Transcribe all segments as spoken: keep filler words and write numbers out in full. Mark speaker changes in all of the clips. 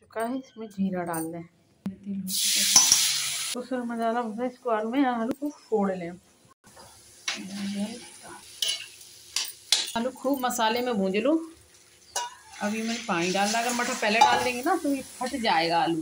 Speaker 1: चुका है, इसमें जीरा डाल दें। तो सर मसाला होता है, इसको आलू में आलू को फोड़ लें। आलू खूब मसाले में भूंज लो। अभी मैंने पानी डाल दिया, अगर मटर पहले डाल देंगे ना तो ये फट जाएगा आलू।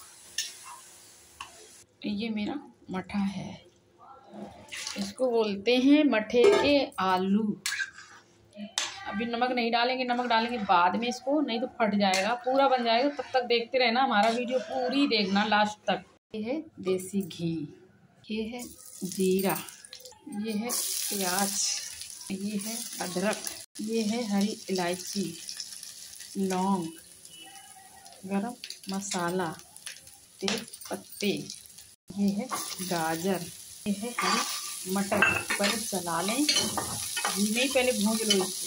Speaker 1: ये मेरा मठा है, इसको बोलते हैं मठे के आलू। अभी नमक नहीं डालेंगे, नमक डालेंगे बाद में इसको, नहीं तो फट जाएगा, पूरा बन जाएगा। तब तक देखते रहना हमारा वीडियो, पूरी देखना लास्ट तक। ये है देसी घी, ये है जीरा, ये है प्याज, ये है अदरक, ये है हरी इलायची, लौंग, गरम मसाला, तेज पत्ते, ये है गाजर, ये है हरी मटर। पहले चला लें, घी में ही पहले भूंज लो इसको।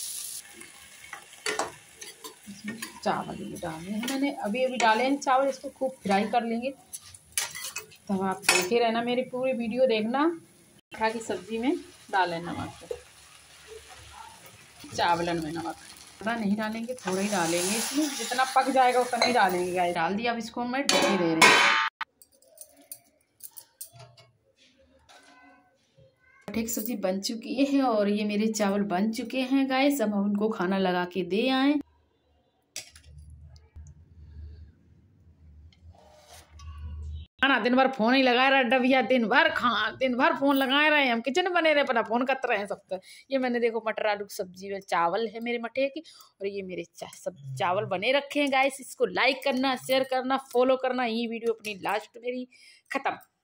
Speaker 1: इसमें चावल भी डाले हैं मैंने, अभी अभी डाले हैं चावल, इसको खूब फ्राई कर लेंगे। तब आप देखे रहना, मेरी पूरी वीडियो देखना। मठा की सब्जी में डालें नमक, चावलन में नमक ज़्यादा नहीं डालेंगे, थोड़ा ही डालेंगे इसमें, जितना पक जाएगा उतना ही डालेंगे। गाय डाल दिया, अब इसको मैं ढके दे रही हूँ। मठे की सब्जी बन चुकी है और ये मेरे चावल बन चुके हैं गाइस। अब हम उनको खाना लगा के दे आए। खाना दिन भर फोन ही लगाए रहा डबिया, दिन भर खा दिन भर फोन लगाए रहे, हम किचन में बने रहे, पता फोन करते रहे सब तक। ये मैंने देखो मटर आलू की सब्जी में चावल है मेरे मठे की, और ये मेरे चा, सब चावल बने रखे हैं गाइस। इसको लाइक करना, शेयर करना, फॉलो करना। ये वीडियो अपनी लास्ट मेरी खत्म।